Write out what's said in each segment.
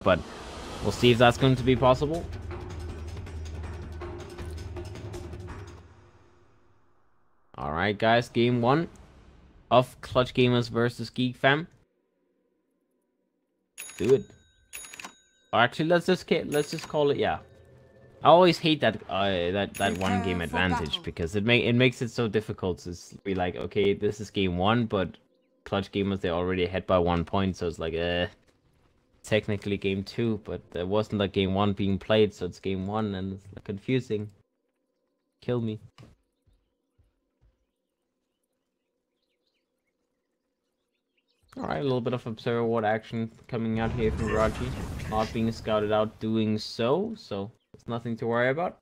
but we'll see if that's going to be possible. Alright guys, game 1 of Clutch Gamers versus Geek Fam. Do it. Or actually, let's just call it, yeah. I always hate that that one game advantage because it makes it so difficult to be like, okay, this is game 1, but Clutch Gamers, they're already ahead by 1 point, so it's like technically game 2, but there wasn't a game 1 being played, so it's game 1, and it's confusing. Kill me. Alright, a little bit of observer ward action coming out here from Raji. Not being scouted out doing so it's nothing to worry about.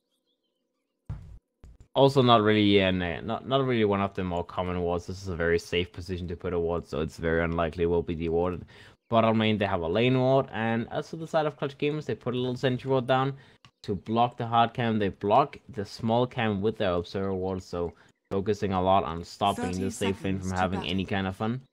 Also not really not really one of the more common wards. This is a very safe position to put a ward, so it's very unlikely it will be dewarded. Bottom lane, they have a lane ward, and as for the side of Clutch Gamers, they put a little sentry ward down to block the hard cam. They block the small cam with their observer ward, so focusing a lot on stopping the safe lane from having any kind of fun.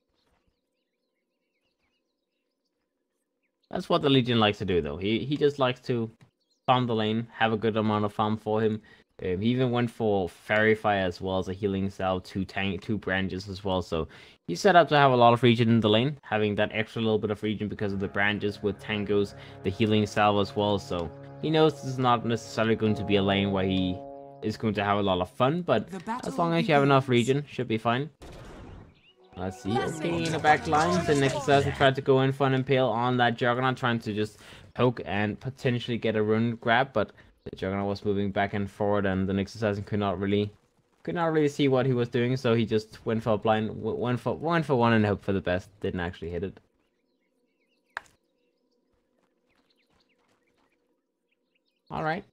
That's what the Legion likes to do, though. He just likes to farm the lane, have a good amount of farm for him. He even went for Fairy Fire as well as a healing salve, two branches as well. So he's set up to have a lot of regen in the lane, having that extra little bit of regen because of the branches with tangos, the healing salve as well. So he knows this is not necessarily going to be a lane where he is going to have a lot of fun, but as long as you have enough regen, should be fine. Let's see, okay, in the back lines, the next assassin tried to go in for an impale on that Juggernaut, trying to just poke and potentially get a rune grab, but the Juggernaut was moving back and forward, and the next assassin could not really see what he was doing, so he just went for a blind, went for one and hoped for the best. Didn't actually hit it. All right.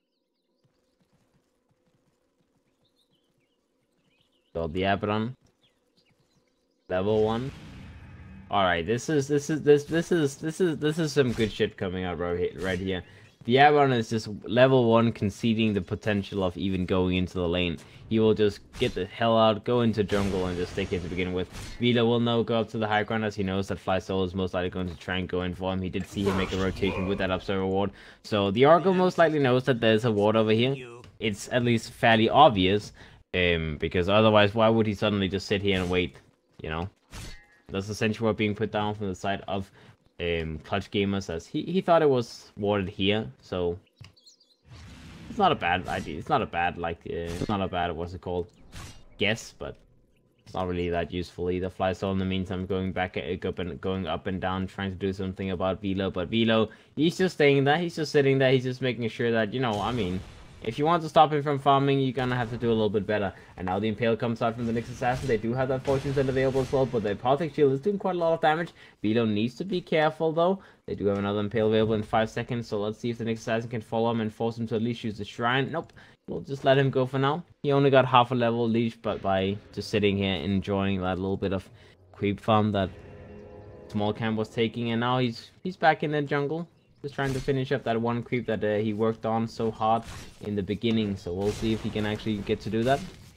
So the Abaddon. Level 1. All right, this is some good shit coming out right here. The Abaddon is just level 1, conceding the potential of even going into the lane. He will just get the hell out, go into jungle, and just take it to begin with. Vila will now go up to the high ground as he knows that Fly Soul is most likely going to try and go in for him. He did see him make a rotation with that observer ward, so the Oracle most likely knows that there's a ward over here. It's at least fairly obvious, because otherwise, why would he suddenly just sit here and wait? You know, that's essentially what being put down from the side of Clutch Gamers, as he thought it was warded here, so it's not a bad idea. It's not a bad it's not a bad, what's it called, guess, but it's not really that useful either. Fly Soul in the meantime going up and down, trying to do something about Velo, but Velo, he's just staying there. He's just sitting there. He's just making sure that, you know, I mean, if you want to stop him from farming, you're gonna have to do a little bit better. And now the Impale comes out from the next assassin. They do have that Fortune Set available as well, but the Apothec Shield is doing quite a lot of damage. Velo needs to be careful, though. They do have another Impale available in 5 seconds, so let's see if the next assassin can follow him and force him to at least use the Shrine. Nope, we'll just let him go for now. He only got half a level leash, but by just sitting here enjoying that little bit of creep farm that Small Cam was taking, and now he's back in the jungle. Just trying to finish up that one creep that he worked on so hard in the beginning. So we'll see if he can actually get to do that.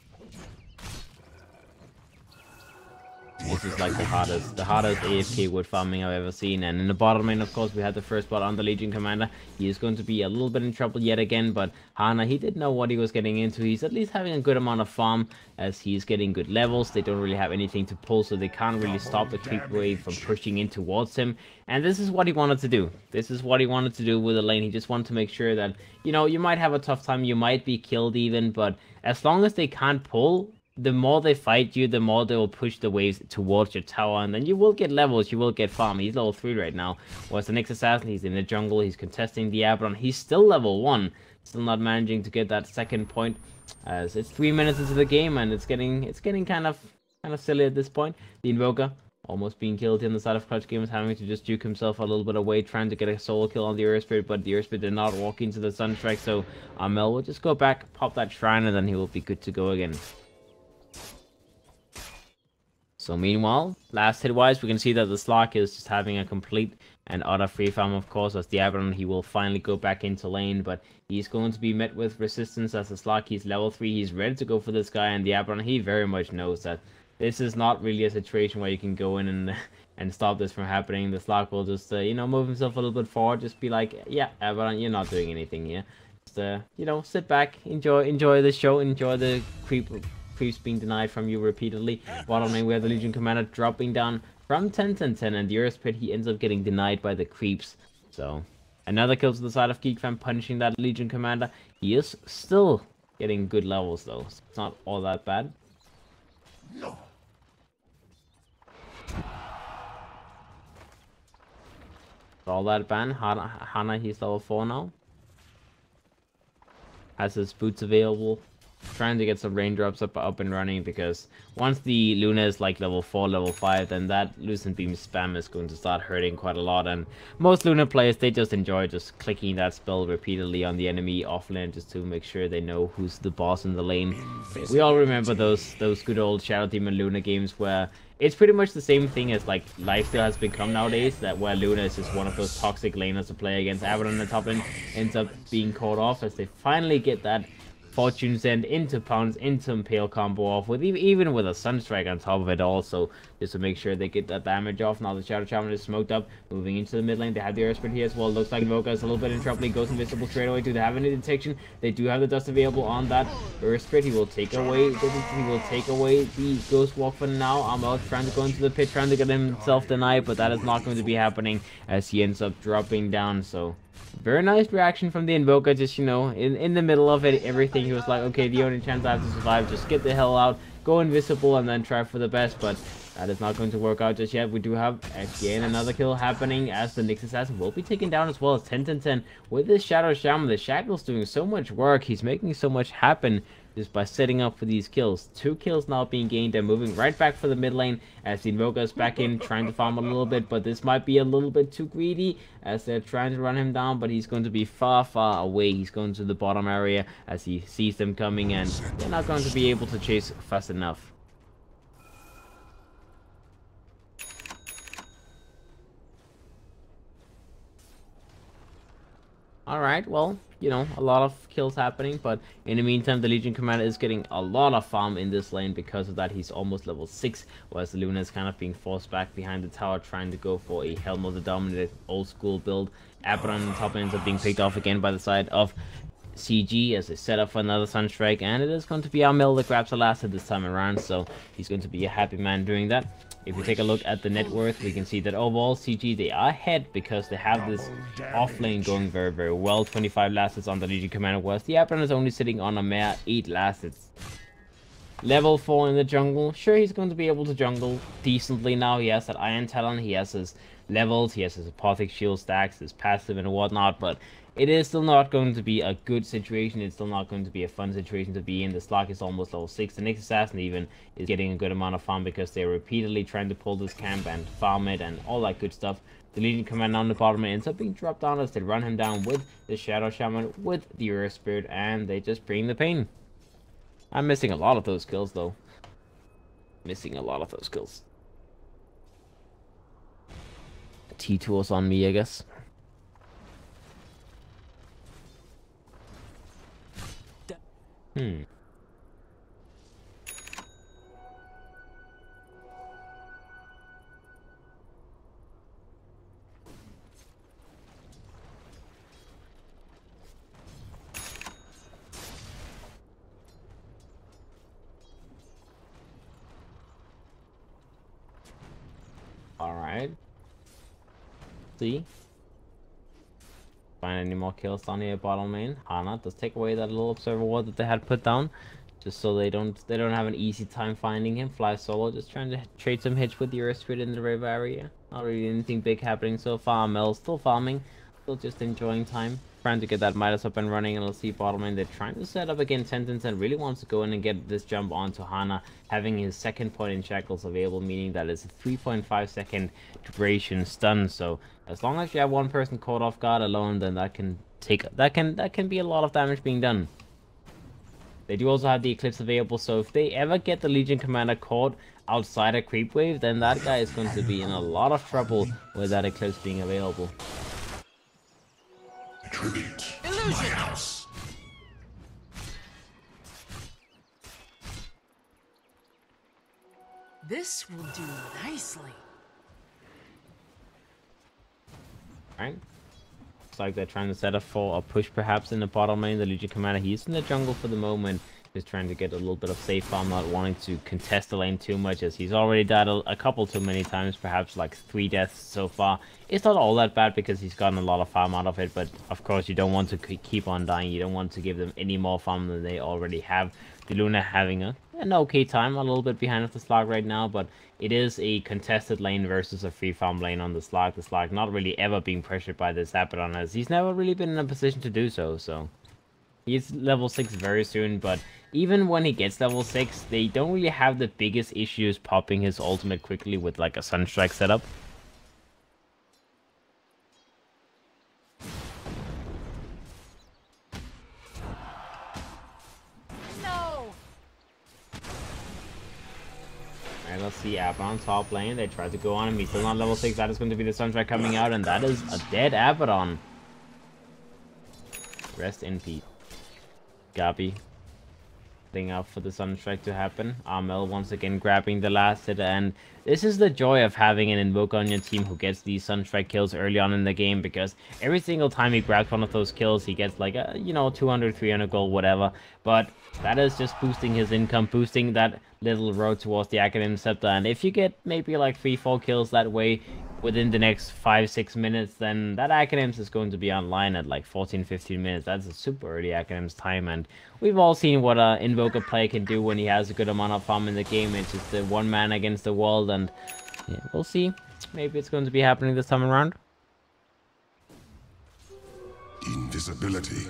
This is like the hardest AFK wood farming I've ever seen. And in the bottom lane, of course, we had the first bot on the Legion Commander. He is going to be a little bit in trouble yet again, but Hana, he did know what he was getting into. He's at least having a good amount of farm as he's getting good levels. They don't really have anything to pull, so they can't really stop the creep wave from pushing in towards him. And this is what he wanted to do. This is what he wanted to do with the lane. He just wanted to make sure that, you know, you might have a tough time, you might be killed even, but as long as they can't pull, the more they fight you, the more they will push the waves towards your tower, and then you will get levels, you will get farm. He's level 3 right now. Whereas the next assassin, he's in the jungle, he's contesting the Abaddon. He's still level 1, still not managing to get that second point, as it's 3 minutes into the game, and it's getting kind of silly at this point. The Invoker almost being killed on the side of Clutch Gamers, having to just juke himself a little bit away, trying to get a solo kill on the Earth Spirit, but the Earth Spirit did not walk into the Sunstrike, so Amel will just go back, pop that Shrine, and then he will be good to go again. So meanwhile, last hit-wise, we can see that the Slark is just having a complete and utter free farm, of course. As the Abaddon, he will finally go back into lane, but he's going to be met with resistance as the Slark, he's level 3, he's ready to go for this guy, and the Abaddon, he very much knows that this is not really a situation where you can go in and and stop this from happening. The Slug will just, you know, move himself a little bit forward. Just be like, yeah, Abaddon, you're not doing anything here. Just, you know, sit back, enjoy the show, enjoy the creeps being denied from you repeatedly. Bottom lane, we have the Legion Commander dropping down from 10-10-10, and the Earth Pit, he ends up getting denied by the creeps. So, another kill to the side of Geek fan, punishing that Legion Commander. He is still getting good levels, though. So it's not all that bad. No. All that ban. Hana, he's level 4 now. Has his boots available. Trying to get some raindrops up and running, because once the Luna is like level 4, level 5, then that Lucent Beam spam is going to start hurting quite a lot. And most Luna players, they just enjoy just clicking that spell repeatedly on the enemy offlane just to make sure they know who's the boss in the lane. We all remember those good old Shadow Demon Luna games where it's pretty much the same thing as like Lifesteal has become nowadays, that where Luna is just one of those toxic laners to play against. Abaddon on the top end ends up being caught off as they finally get that Fortune's End into Pounce, into Impale combo off, with even with a Sunstrike on top of it also, just to make sure they get that damage off. Now the Shadow Shaman is smoked up, moving into the mid lane. They have the Earth Spirit here as well. Looks like Invoker is a little bit in trouble. He goes invisible straight away. Do they have any detection? They do have the dust available on that Earth Spirit. He will take away the Ghost Walk for now. Amel trying to go into the pit, trying to get himself denied, but that is not going to be happening as he ends up dropping down. So very nice reaction from the Invoker, just, you know, in the middle of it, everything. He was like, okay, the only chance I have to survive, just get the hell out, go invisible, and then try for the best. But that is not going to work out just yet. We do have, again, another kill happening as the Nyx Assassin will be taken down as well as 10-10-10 with this Shadow Shaman. The Shackle's doing so much work. He's making so much happen just by setting up for these kills. 2 kills now being gained and moving right back for the mid lane as the Invoker is back in, trying to farm a little bit, but this might be a little bit too greedy as they're trying to run him down, but he's going to be far away. He's going to the bottom area as he sees them coming, and they're not going to be able to chase fast enough. Alright, well, you know, a lot of kills happening, but in the meantime, the Legion Commander is getting a lot of farm in this lane. Because of that, he's almost level 6, whereas the Luna is kind of being forced back behind the tower, trying to go for a Helm of the Dominated old school build. Abaddon on the top ends up being picked off again by the side of CG as they set up for another Sunstrike, and it is going to be Amel that grabs the last hit this time around, so he's going to be a happy man doing that. If we take a look at the net worth, we can see that overall CG, they are ahead because they have this off lane going very well. 25 last hits on the Legion Commander, whereas the Abaddon is only sitting on a mere 8 last hits. Level 4 in the jungle. Sure, he's going to be able to jungle decently now. He has that Iron Talon, he has his levels, he has his Apothic Shield stacks, his passive and whatnot, but it is still not going to be a good situation. It's still not going to be a fun situation to be in. The Slug is almost level 6. The Nyx Assassin even is getting a good amount of farm because they're repeatedly trying to pull this camp and farm it and all that good stuff. The Legion Commander on the bottom ends up being dropped down as they run him down with the Shadow Shaman, with the Earth Spirit, and they just bring the pain. I'm missing a lot of those kills, though. Missing a lot of those kills. T-Tools on me, I guess. Alright. See? Find any more kills down here bottom lane. Hana does take away that little observer ward that they had put down, just so they don't have an easy time finding him. Fly solo, just trying to trade some hits with the Earth Spirit in the river area. Not really anything big happening so far. Mel's still farming, still just enjoying time, trying to get that Midas up and running. And let's see bottom lane, they're trying to set up again. Sentence and really wants to go in and get this jump onto Hana, having his second point in shackles available, meaning that it's a 3.5 second duration stun. So as long as you have one person caught off guard alone, then that can be a lot of damage being done. They do also have the Eclipse available, so if they ever get the Legion Commander caught outside a creep wave, then that guy is going to be in a lot of trouble with that Eclipse being available. Tribute to my house. This will do nicely. Right? Looks like they're trying to set up for a push perhaps in the bottom lane. The Legion Commander, he's in the jungle for the moment. Just trying to get a little bit of safe farm, not wanting to contest the lane too much, as he's already died a couple too many times, perhaps like 3 deaths so far. It's not all that bad because he's gotten a lot of farm out of it, but of course you don't want to keep on dying. You don't want to give them any more farm than they already have. The Luna having an okay time, a little bit behind of the Slug right now, but it is a contested lane versus a free farm lane on the Slug. The Slug not really ever being pressured by this Abaddon, as he's never really been in a position to do so. He's level 6 very soon, but even when he gets level 6, they don't really have the biggest issues popping his ultimate quickly with like a Sunstrike setup. No. Alright, let's see Abaddon top lane. They try to go on him. He's still not level 6. That is going to be the Sunstrike coming out, and that is a dead Abaddon. Rest in peace. Gabi. Thing up for the Sunstrike to happen. Armel once again grabbing the last hit, and this is the joy of having an Invoker on your team who gets these Sunstrike kills early on in the game, because every single time he grabs one of those kills, he gets like a, 200, 300 gold, whatever. But that is just boosting his income, boosting that little road towards the Academy Scepter, and if you get maybe like 3-4 kills that way within the next 5-6 minutes, then that Academics is going to be online at like 14-15 minutes. That's a super early Academics time, and we've all seen what an Invoker player can do when he has a good amount of farm in the game. It's just the one man against the world, and yeah, we'll see. Maybe it's going to be happening this time around. Invisibility.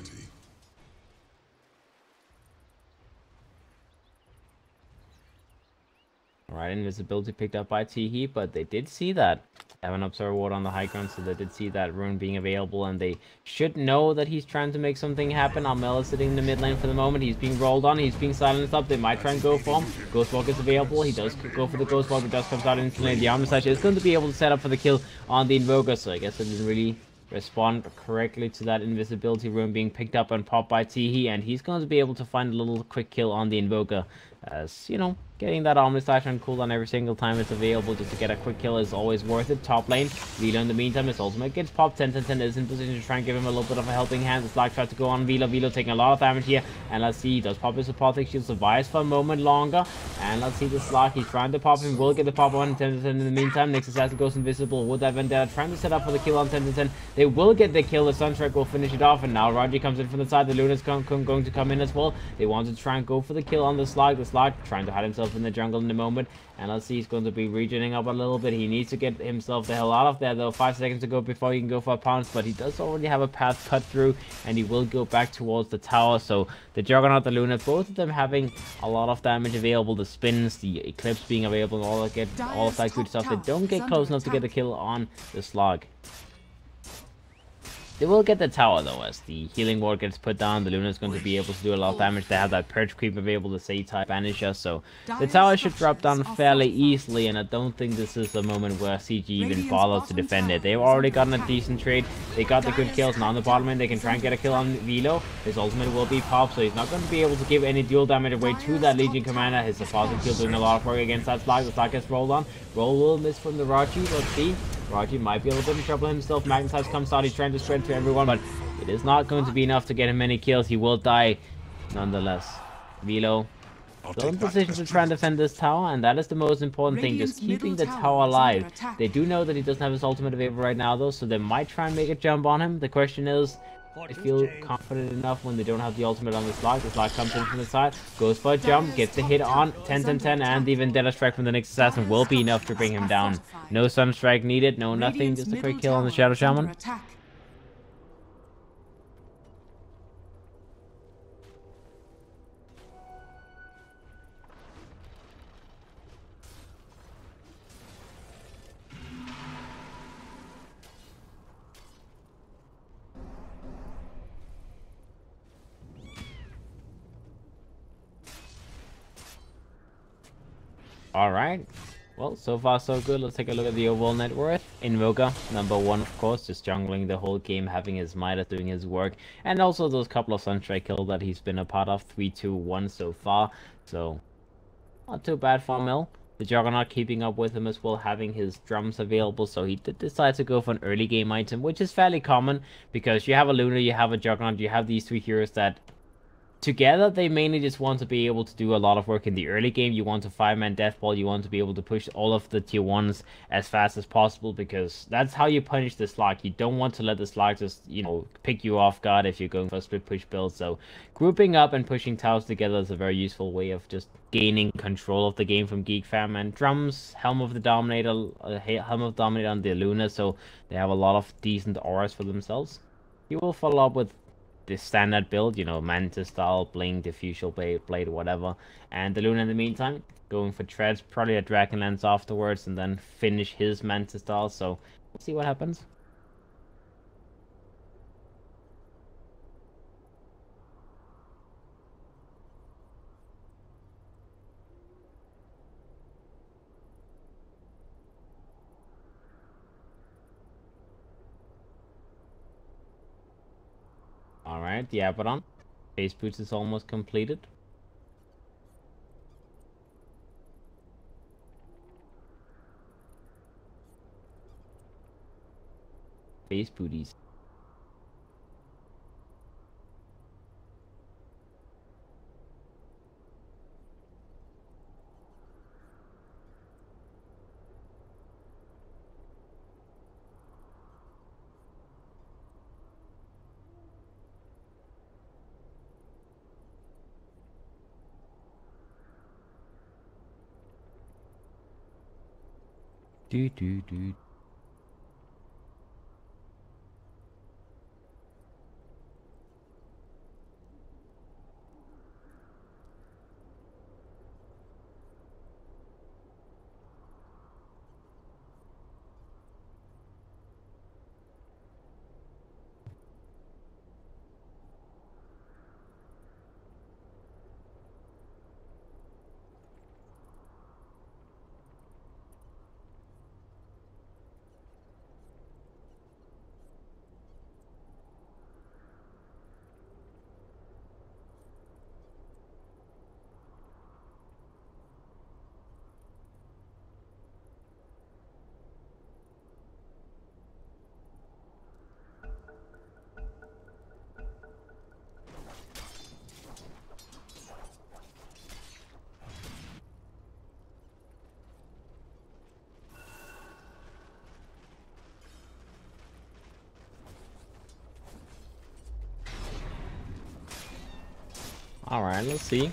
Alright, invisibility picked up by Teehee, but they did see that. Have an Observer Ward on the high ground, so they did see that rune being available, and they should know that he's trying to make something happen. Armel is sitting in the mid lane for the moment. He's being rolled on. He's being silenced up. They might try and go for him. Ghostwalk is available. He does go for the Ghostwalk, but just comes out instantly. The Armor Slash is going to be able to set up for the kill on the Invoker, so I guess it didn't really respond correctly to that invisibility rune being picked up and popped by Teehee, and he's going to be able to find a little quick kill on the Invoker, as, getting that Armor Slash on cooldown every single time it's available just to get a quick kill is always worth it. Top lane, Velo in the meantime, his ultimate gets popped. 10-10-10 is in position to try and give him a little bit of a helping hand. The Slag tries to go on Velo. Velo taking a lot of damage here, and let's see, he does pop his Apothic Shield, survives for a moment longer, and let's see the Slag, he's trying to pop him, will get the pop on 10-10 in the meantime. Next assassin goes invisible with that Vendetta, trying to set up for the kill on 10-10. They will get the kill, the Sunstrike will finish it off, and now Raji comes in from the side. The Luna's going to come in as well. They want to try and go for the kill on the Slag. The Slag trying to hide himself in the jungle in the moment, and let's see, he's going to be regening up a little bit. He needs to get himself the hell out of there though. 5 seconds to go before he can go for a pounce, but he does already have a path cut through, and he will go back towards the tower. So the Juggernaut, the Luna, both of them having a lot of damage available. The spins, the Eclipse being available, all of that good stuff. They don't get close enough to get a kill on the Slug. They will get the tower though, as the healing ward gets put down. The Luna is going to be able to do a lot of damage. They have that Purge Creep available, the Say-type Vanisher, so the tower should drop down fairly easily, and I don't think this is a moment where CG even bothers to defend it. They've already gotten a decent trade. They got the good kills, and on the bottom end they can try and get a kill on Velo. His ultimate will be popped, so he's not going to be able to give any dual damage away to that Legion Commander. His Apostolic Shield doing a lot of work against that Slag. The Slag gets rolled on. Roll will miss from the Raji. Let's see. Raji might be a little bit in trouble himself. Madkingz comes out. He's trying to spread to everyone, but it is not going to be enough to get him many kills. He will die nonetheless. Velo still in position to try and defend this tower, and that is the most important thing, just keeping the tower alive. They do know that he doesn't have his ultimate available right now though, so they might try and make a jump on him. The question is, I feel confident enough when they don't have the ultimate on the Slag. The Slag comes in from the side, goes for a jump, gets the hit on 10-10-10, and the Vendetta Strike from the next assassin will be enough to bring him down. No Sunstrike needed, no nothing, just a quick kill on the Shadow Shaman. Alright, well, so far so good. Let's take a look at the overall net worth. Invoker, number 1, of course, just jungling the whole game, having his Midas doing his work, and also those couple of Sunstrike kills that he's been a part of, 3, 2, 1 so far, so not too bad for Mel. The Juggernaut keeping up with him as well, having his drums available, so he did decide to go for an early game item, which is fairly common, because you have a Luna, you have a Juggernaut, you have these three heroes that together, they mainly just want to be able to do a lot of work in the early game. You want to 5-man deathball. You want to be able to push all of the tier 1s as fast as possible, because that's how you punish the Slug. You don't want to let the Slug just, you know, pick you off guard if you're going for a split push build. So grouping up and pushing towers together is a very useful way of just gaining control of the game from Geek Fam. And drums, Helm of the Dominator on the Luna, so they have a lot of decent auras for themselves. You will follow up with the standard build, you know, Mantis style, Bling, Diffusal Blade, whatever. And the Luna in the meantime, going for Treads, probably a Dragonlance afterwards, and then finish his Mantis style, so we'll see what happens. Alright, the Abaddon. Base boots is almost completed. Base booties. Do. Alright, let's see.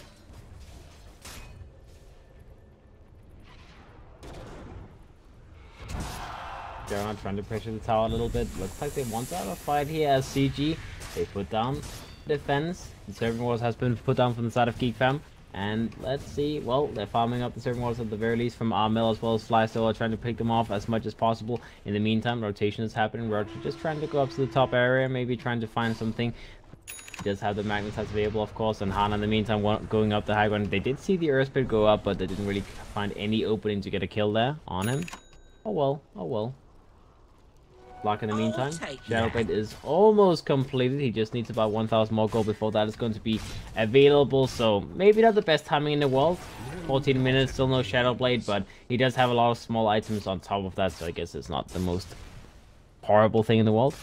They're trying to pressure the tower a little bit. Looks like they want to have a fight here as CG. They put down defense. The serving walls has been put down from the side of Geek Fam. And let's see, well, they're farming up the serving walls at the very least from Armel as well as Flystill, trying to pick them off as much as possible. In the meantime, rotation is happening. Roger just trying to go up to the top area, maybe trying to find something. He does have the Madkingz available, of course, and Hana in the meantime going up the high ground. They did see the Earth Spit go up, but they didn't really find any opening to get a kill there on him. Oh well, oh well. Block in the meantime. Shadowblade is almost completed. He just needs about 1,000 more gold before that is going to be available. So maybe not the best timing in the world. 14 minutes, still no Shadowblade, but he does have a lot of small items on top of that, so I guess it's not the most horrible thing in the world.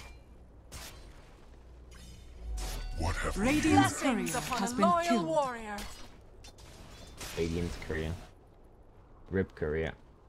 What have Radiant's courier has been killed. Warrior. Radiant's courier. Rip courier.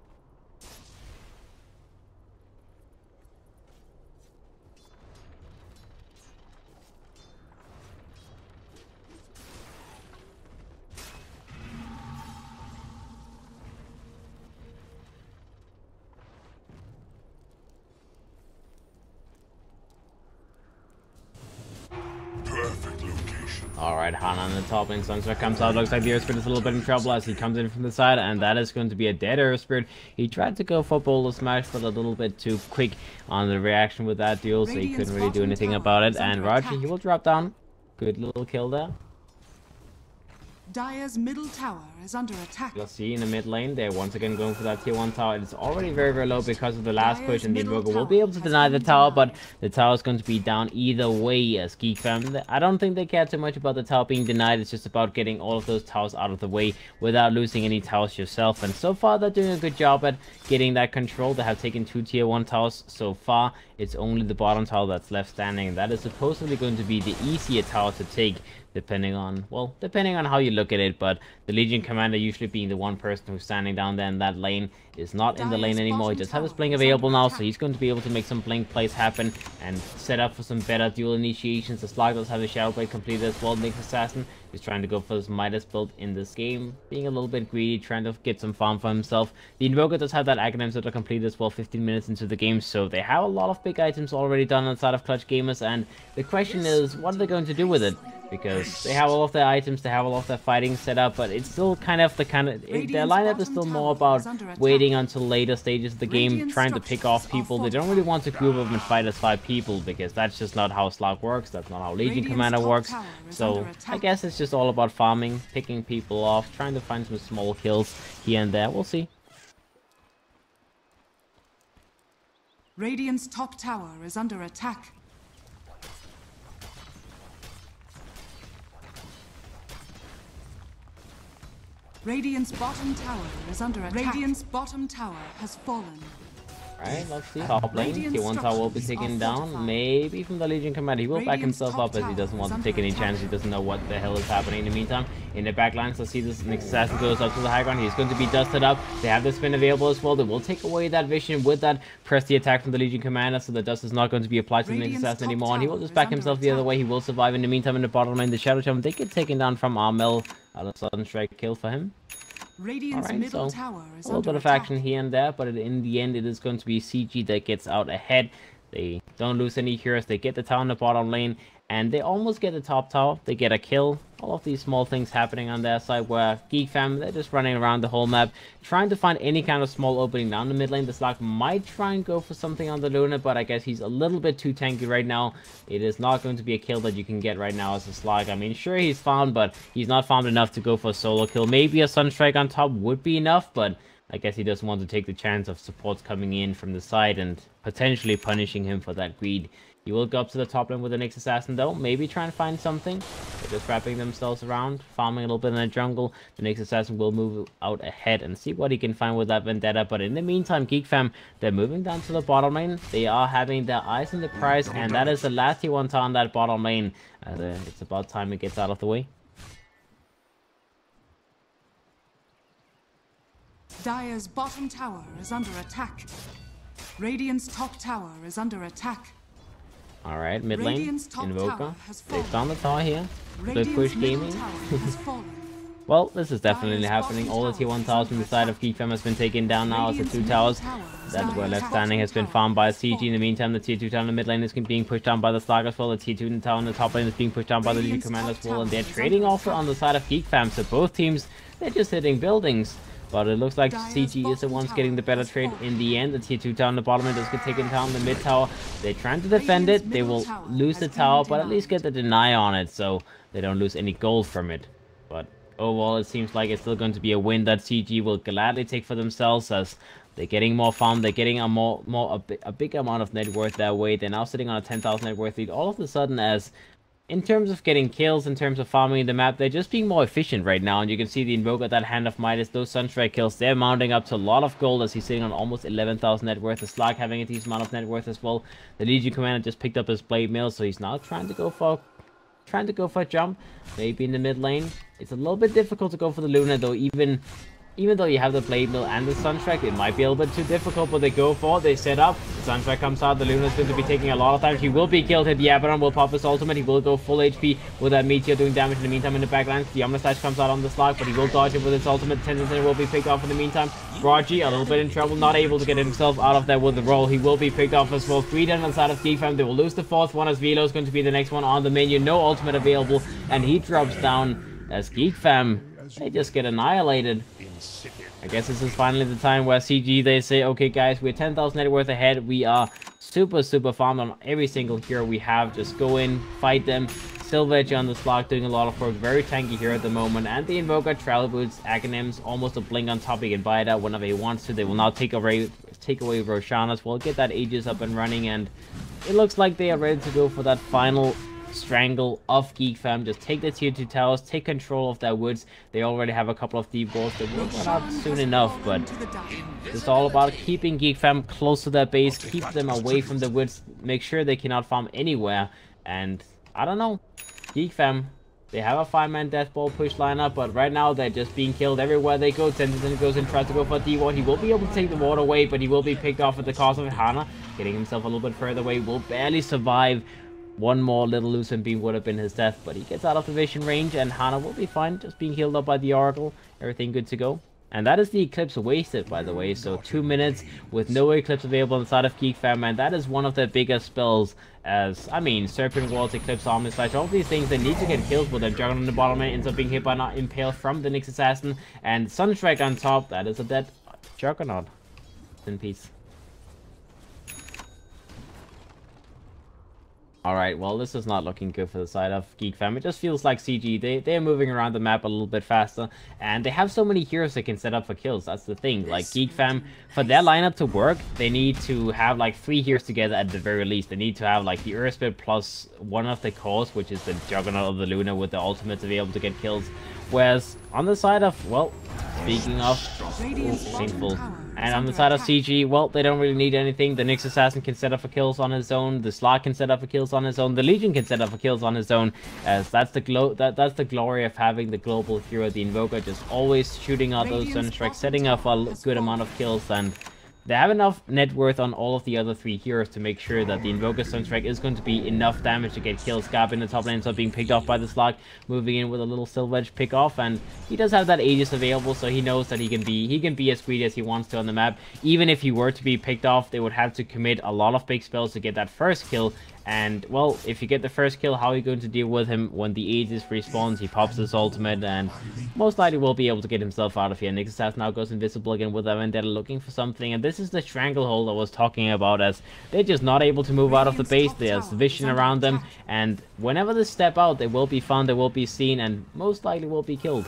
Alright, Hana on the top lane. Sunstar comes out. Looks like the Earth Spirit is a little bit in trouble as he comes in from the side, and that is going to be a dead Earth Spirit. He tried to go for Boulder Smash, but a little bit too quick on the reaction with that duel, so he couldn't really do anything about it. And Raji, he will drop down. Good little kill there. Dire's middle tower is under attack. Let's see in the mid lane. They're once again going for that tier 1 tower. It's already very, very low because of the last push, and the Invoker will be able to deny the tower, but the tower is going to be down either way as Geek fam. I don't think they care too much about the tower being denied. It's just about getting all of those towers out of the way without losing any towers yourself. And so far, they're doing a good job at getting that control. They have taken 2 tier 1 towers so far. It's only the bottom tower that's left standing, and that is supposedly going to be the easier tower to take, depending on how you look at it. But the Legion commander usually being the one person who's standing down there in that lane is not in the lane anymore. He just has his blink available now, so he's going to be able to make some blink plays happen and set up for some better dual initiations. The Slark does have a Shadow Blade completed as well. Nyx Assassin is trying to go for his Midas build in this game, being a little bit greedy, trying to get some farm for himself. The Invoker does have that Aghanim that are completed as well 15 minutes into the game, so they have a lot of big items already done outside of Clutch Gamers, and the question is, what are they going to do with it? Because they have all of their items, they have all of their fighting set up, but it's still kind of their lineup is still more about waiting until later stages of the game, trying to pick off people. They don't really want to group up and fight as 5 people, because that's just not how Slark works, that's not how Legion Commander works. So I guess it's just all about farming, picking people off, trying to find some small kills here and there. We'll see. Radiant's top tower is under attack. Radiant's bottom tower is under attack. Radiant's bottom tower has fallen. Alright, let's see. Top lane, tier 1 tower will be taken down. Maybe from the Legion Commander. He will back himself up as he doesn't want to take any chance. He doesn't know what the hell is happening in the meantime. In the backlines, let's see this Nyx Assassin goes up to the high ground. He's going to be dusted up. They have the spin available as well. They will take away that vision with that. Press the attack from the Legion Commander, so the dust is not going to be applied to the Nyx Assassin anymore. And he will just back himself the other way. He will survive in the meantime in the bottom lane. The Shadow Shaman, they get taken down from Armel. A sudden strike kill for him. Alright, so a little bit of action here and there, but in the end it is going to be CG that gets out ahead. They don't lose any heroes, they get the tower in the bottom lane, and they almost get the top tower. They get a kill. All of these small things happening on their side, where Geek fam, they're just running around the whole map, trying to find any kind of small opening down the mid lane. The Slark might try and go for something on the Luna, but I guess he's a little bit too tanky right now. It is not going to be a kill that you can get right now as a Slark. I mean, sure, he's farmed, but he's not farmed enough to go for a solo kill. Maybe a Sunstrike on top would be enough, but I guess he doesn't want to take the chance of supports coming in from the side and potentially punishing him for that greed. He will go up to the top lane with an Nyx Assassin though, maybe try and find something. They're just wrapping themselves around, farming a little bit in the jungle. The Nyx Assassin will move out ahead and see what he can find with that Vendetta. But in the meantime, Geek fam, they're moving down to the bottom lane. They are having their eyes on the prize, and that is the last tier 1 tower on that bottom lane. It's about time it gets out of the way. Dire's bottom tower is under attack. Radiant's top tower is under attack. Alright, mid lane, Invoker. They found the tower here. Good push gaming. Well, this is definitely happening. All the tier 1 towers from the side of Geek fam has been taken down now as the 2 towers that were left standing has been farmed by CG. In the meantime, the tier 2 tower in the mid lane is being pushed down by the Slark as well. The tier 2 tower in the top lane is being pushed down by the Legion Commander as well. And they're trading off on the side of Geek fam. So both teams, they're just hitting buildings. But it looks like CG is the ones getting the better trade in the end. The tier 2 tower in the bottom lane does get taken down. The mid tower, they're trying to defend it. They will lose the tower, but at least get the deny on it, so they don't lose any gold from it. But overall, it seems like it's still going to be a win that CG will gladly take for themselves, as they're getting more farm. They're getting a big amount of net worth that way. They're now sitting on a 10,000 net worth lead all of a sudden, as in terms of getting kills, in terms of farming the map, they're just being more efficient right now. And you can see the Invoker, that Hand of Midas, those Sunstrike kills, they're mounting up to a lot of gold as he's sitting on almost 11,000 net worth. The Slark having a decent amount of net worth as well. The Legion Commander just picked up his Blade Mail, so he's now trying to go for a jump, maybe in the mid lane. It's a little bit difficult to go for the Luna though, even though you have the Blade Mill and the Sunstrike, it might be a little bit too difficult, but they go for it, they set up, the Sunstrike comes out, the Luna's going to be taking a lot of time, he will be killed, the Abaddon will pop his ultimate, he will go full HP with that Meteor doing damage in the meantime in the backlines. The Omnislash comes out on the Slark, but he will dodge it with his ultimate. Tenzin will be picked off in the meantime. Raji, a little bit in trouble, not able to get himself out of there with the roll. He will be picked off as well. 3 down on the side of Geek fam. They will lose the 4th one as Velo is going to be the next one on the menu. No ultimate available, and he drops down as Geek fam, they just get annihilated. I guess this is finally the time where CG, they say, okay guys, we're 10,000 net worth ahead. We are super farmed on every single hero we have. Just go in, fight them, Sylvage on the slot doing a lot of work. Very tanky here at the moment. And the Invoker, Travel Boots, Aghanims, almost a blink on top. He can buy it out whenever he wants to. They will now take away Roshanna's. We'll get that Aegis up and running, and it looks like they are ready to go for that final strangle of Geek Fam. Just take the tier 2 towers, take control of their woods. They already have a couple of deep walls that will run out soon enough, but it's all about keeping Geek Fam close to their base, keep them away from the woods, make sure they cannot farm anywhere. And I don't know, Geek Fam, they have a 5-man death ball push lineup, but right now they're just being killed everywhere they go. Tenzin goes and tries to go for a D-ward. He will be able to take the ward away, but he will be picked off at the cost of it. Hana getting himself a little bit further away, will barely survive. One more little Lucent beam would have been his death, but he gets out of the vision range, and Hana will be fine, just being healed up by the Oracle. Everything good to go. And that is the Eclipse wasted, by the way. So 2 minutes with no Eclipse available inside of Geek Fam, and that is one of their biggest spells. As, I mean, Serpent Walls, Eclipse, Omni Slash, all these things, they need to get kills, but their Juggernaut on the bottom lane ends up being hit by an Impale from the Nyx Assassin, and Sunstrike on top. That is a dead Juggernaut. In peace. Alright, well, this is not looking good for the side of Geek Fam. It just feels like CG. They're moving around the map a little bit faster, and they have so many heroes they can set up for kills. That's the thing. Like, Geek Fam, for their lineup to work, they need to have, like, 3 heroes together at the very least. They need to have, like, the Earthspit plus one of the cores, which is the Juggernaut of the Luna with the ultimate to be able to get kills. Whereas, on the side of, well, speaking of, painful. And on the side of CG, well, they don't really need anything. The Nyx Assassin can set up for kills on his own. The Slot can set up for kills on his own. The Legion can set up for kills on his own. As that's the glory of having the global hero, the Invoker, just always shooting out those Sunstrikes, setting up a good amount of kills, and they have enough net worth on all of the other 3 heroes to make sure that the Invoker Sunstrike is going to be enough damage to get kills. Gap in the top lane ends up being picked off by the Slug, moving in with a little Sylvage pick off, and he does have that Aegis available, so he knows that he can be as greedy as he wants to on the map. Even if he were to be picked off, they would have to commit a lot of big spells to get that first kill. And, well, if you get the first kill, how are you going to deal with him when the Aegis respawns? He pops his ultimate, and most likely will be able to get himself out of here. Nyx Assassin now goes invisible again with a Vendetta looking for something, and this is the Stranglehold I was talking about, as they're just not able to move out of the base. There's vision around them, and whenever they step out, they will be found, they will be seen, and most likely will be killed.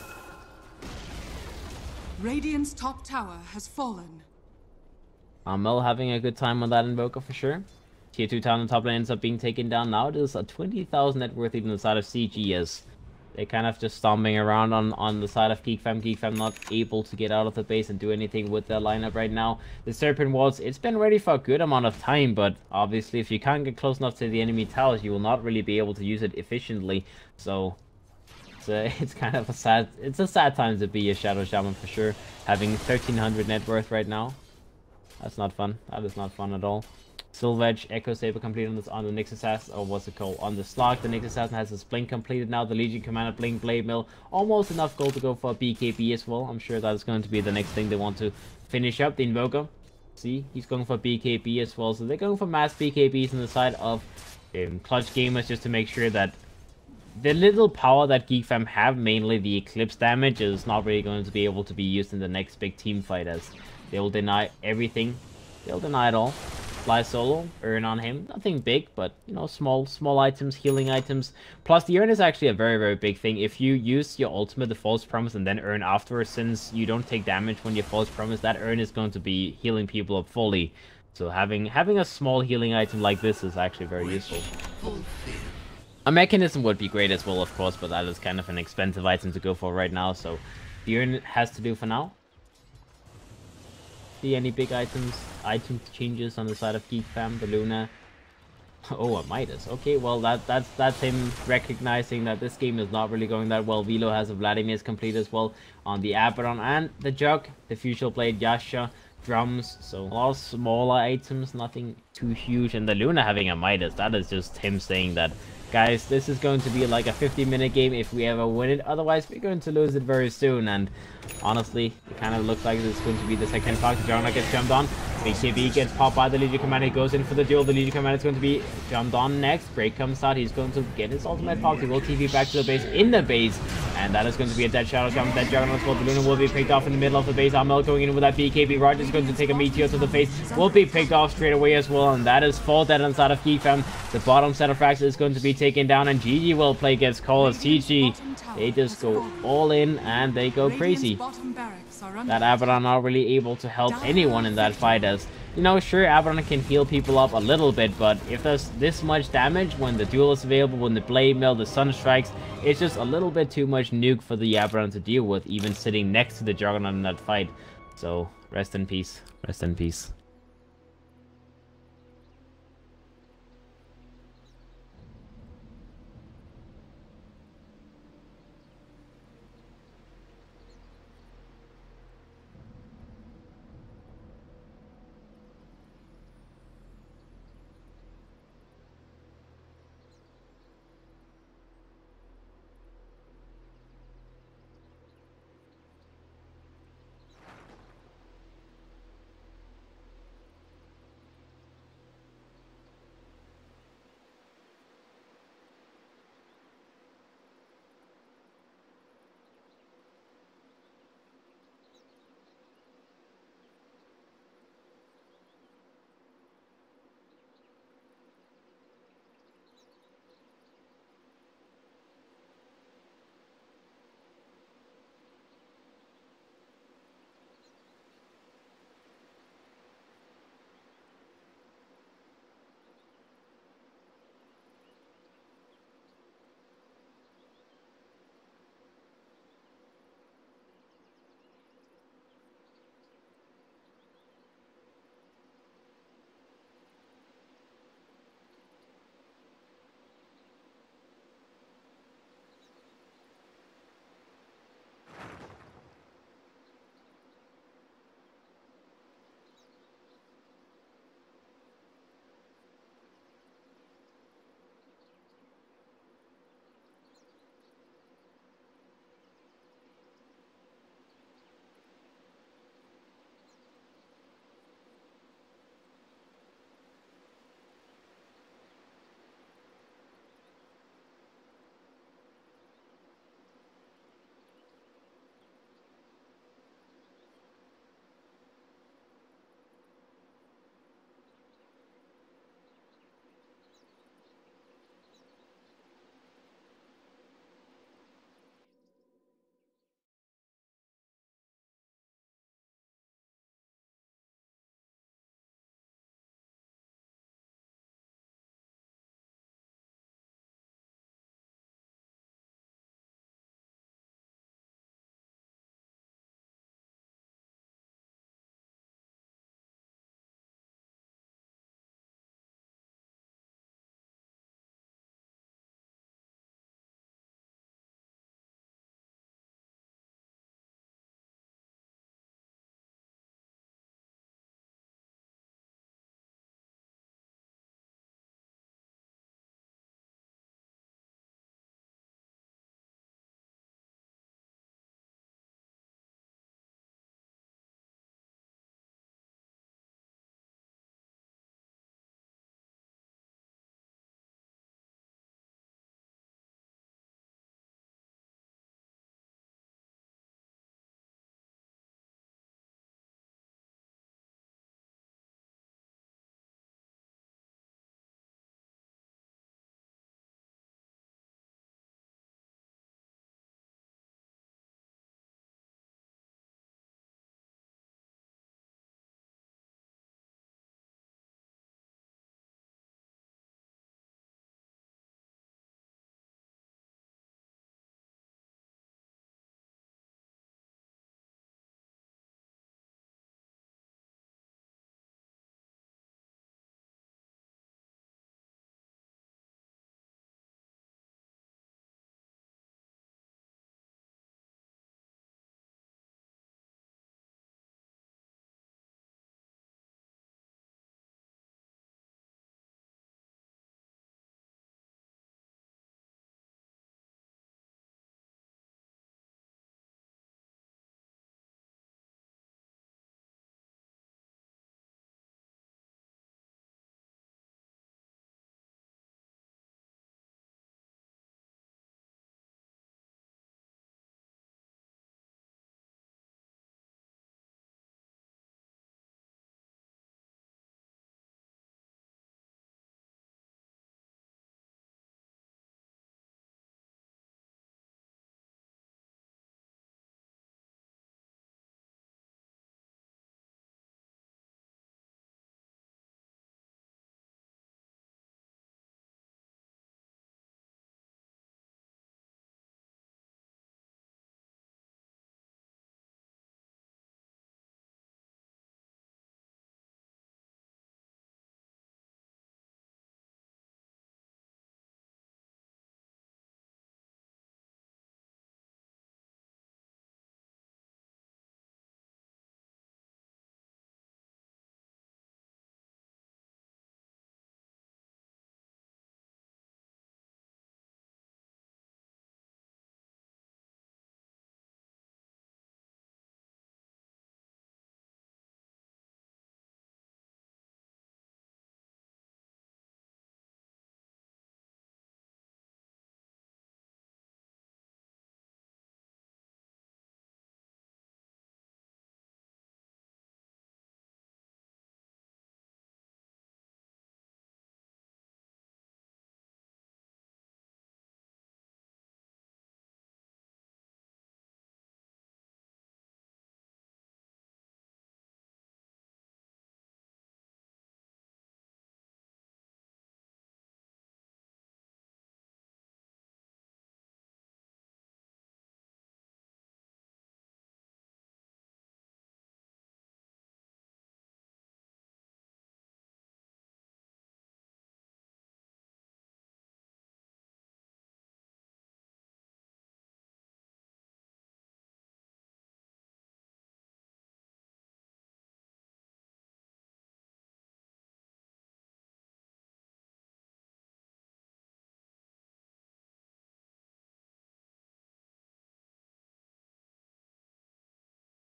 Radiant's top tower has fallen. Mel having a good time on that Invoker for sure. Tier 2 town on top lane ends up being taken down. Now it is a 20,000 net worth even on the side of CG, as they kind of just stomping around on the side of Geek Fam. Geek Fam not able to get out of the base and do anything with their lineup right now. The Serpent Walls, it's been ready for a good amount of time, but obviously if you can't get close enough to the enemy towers, you will not really be able to use it efficiently. So it's kind of a sad time to be a Shadow Shaman for sure. Having 1,300 net worth right now. That's not fun. That is not fun at all. Sylvage, Echo Saber completed on the Nyx Assassin, or what's it called, on the Slug. The Nyx Assassin has his blink completed now. The Legion Commander blink Blade Mill, almost enough gold to go for a BKB as well. I'm sure that's going to be the next thing they want to finish up. The Invoker, see, he's going for BKB as well. So they're going for mass BKBs on the side of Clutch Gamers, just to make sure that the little power that Geek Fam have, mainly the Eclipse damage, is not really going to be able to be used in the next big team fight, as they will deny everything. They'll deny it all. Fly solo, earn on him. Nothing big, but, you know, small items, healing items. Plus, the earn is actually a very big thing. If you use your ultimate, the False Promise, and then earn afterwards, since you don't take damage when you False Promise, that earn is going to be healing people up fully. So having a small healing item like this is actually very useful. A mechanism would be great as well, of course, but that is kind of an expensive item to go for right now, so the earn has to do for now. See any big item changes on the side of Geek Fam? The Luna. Oh, a Midas. Okay, well that's him recognizing that this game is not really going that well. Velo has a Vladimir's complete as well on the Abaddon, and the Jug, the Fusional Blade, Yasha, drums. So a lot of smaller items, nothing too huge. And the Luna having a Midas, that is just him saying that, guys, this is going to be like a 50-minute game if we ever win it. Otherwise, we're going to lose it very soon. And honestly, it kind of looks like it's going to be the second part. The Juggernaut gets jumped on. BKB gets popped by the Legion Commander. He goes in for the duel. The Legion Commander is going to be jumped on next. Break comes out. He's going to get his ultimate popped. He will TP back to the base in the base. And that is going to be a dead shadow jump. Dead Juggernaut's Gold Balloon will be picked off in the middle of the base. Amel going in with that BKB. Roger's going to take a meteor to the face. Will be picked off straight away as well. And that is 4 dead inside of Geek fam. The bottom set of frags is going to be taken down. And GG will play against Cole as TG. They just go all in and they go crazy. That Abaddon not really able to help anyone in that fight, as you know, sure, Abaddon can heal people up a little bit, but if there's this much damage when the duel is available, when the blade mail, the sun strikes, it's just a little bit too much nuke for the Abaddon to deal with, even sitting next to the Juggernaut in that fight. So rest in peace. Rest in peace.